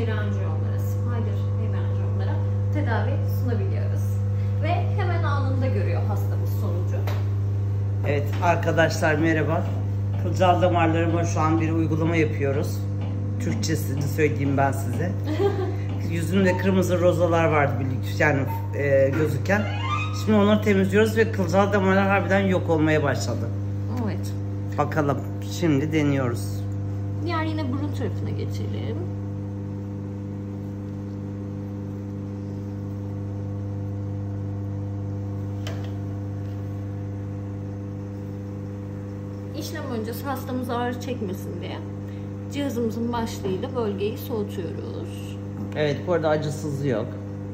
perianjiyomlara, spider perianjiyomlara tedavi sunabiliyoruz. Ve hemen anında görüyor hastamız sonucu. Evet arkadaşlar merhaba. Kılcal damarlarıma şu an bir uygulama yapıyoruz. Türkçesini söyleyeyim ben size. Yüzümde kırmızı rozalar vardı yani gözüken. Şimdi onları temizliyoruz ve kılcal damarlar harbiden yok olmaya başladı. Evet. Bakalım şimdi deniyoruz. Diğer yine burun tarafına geçelim. İşlem öncesi hastamız ağrı çekmesin diye cihazımızın başlığıyla bölgeyi soğutuyoruz. Evet, bu arada acısız yok.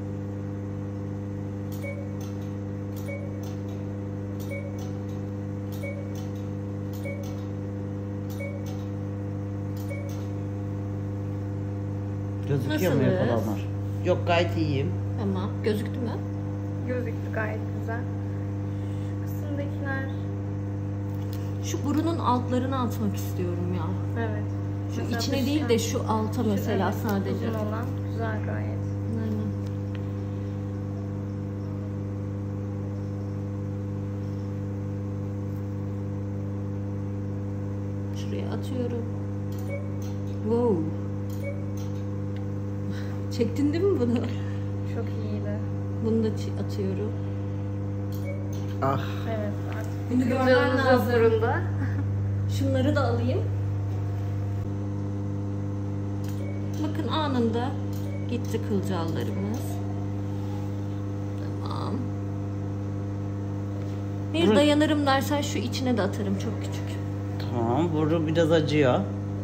Gözüküyor mu Nasılız? yapılanlar? Yok, gayet iyiyim. Tamam. Gözüktü mü? Gözüktü gayet güzel. Şu kısımdakiler. Şu burunun altlarını atmak istiyorum ya. Evet. Şu Mesela içine dıştan- değil de şu alta mesela evet, sadece. uzun olan güzel gayet. Aynen. Şuraya atıyorum. Wow. Çektin değil mi bunu? Çok iyiydi. Bunu da atıyorum. Ah. Evet artık. Bunu görmen Kılcalımız yok lazım. burunda. Şunları da alayım. Bakın anında gitti kılcallarımız. Tamam. Bir dayanırım dersen şu içine de atarım, çok küçük. Tamam, burnu biraz acıyor.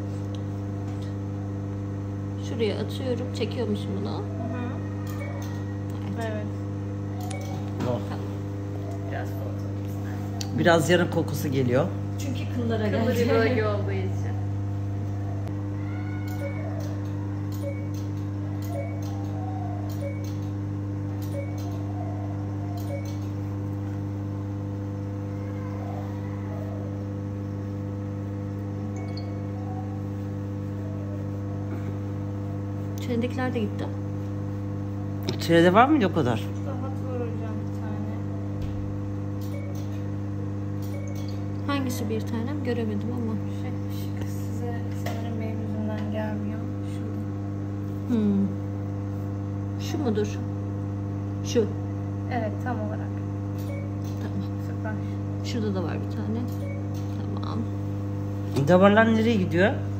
Şuraya atıyorum. Çekiyor musun bunu? Hı hı. Evet. Oh. Biraz soğutalım istersen. Biraz yarın kokusu geliyor. Çünkü kıllara Kıllı bir geldi. bölge olduğu için. Çelendekiler de gitti. İçeride var mıydı o kadar? Rahat var hocam bir tane. Hangisi bir tanem göremedim ama. Şu size sanırım benim yüzümden gelmiyor. Şurada. Şu mudur? Şu. Evet tam olarak. Tamam. Süper. Şurada da var bir tane. Tamam. Damarlar nereye gidiyor?